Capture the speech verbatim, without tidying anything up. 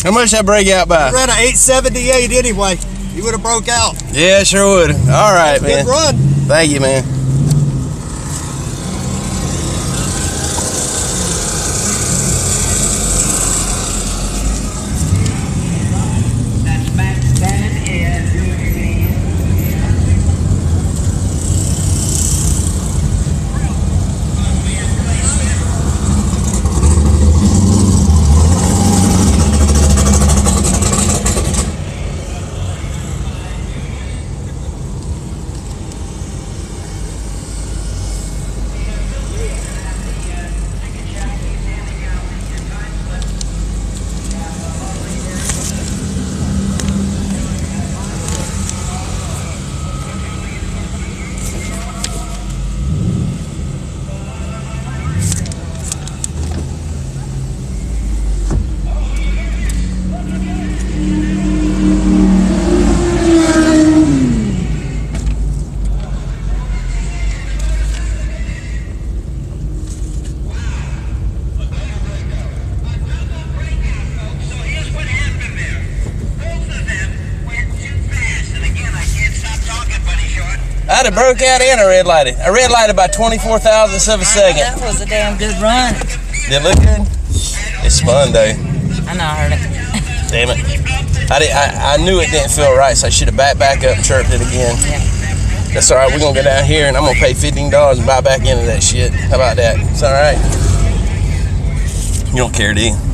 How much that break out by? I ran a eight seventy-eight anyway. You would have broke out. Yeah, sure would. All right, man. Good run. Thank you, man. I'd have broke out and a red lighted. I red lighted by twenty-four thousandths of a second. That was a damn good run. Did it look good? It's fun, though. I know, I heard it. Damn it. I, did, I, I knew it didn't feel right, so I should have backed back up and chirped it again. Yeah. That's all right. We're going to go down here, and I'm going to pay fifteen dollars and buy back into that shit. How about that? It's all right. You don't care, do you?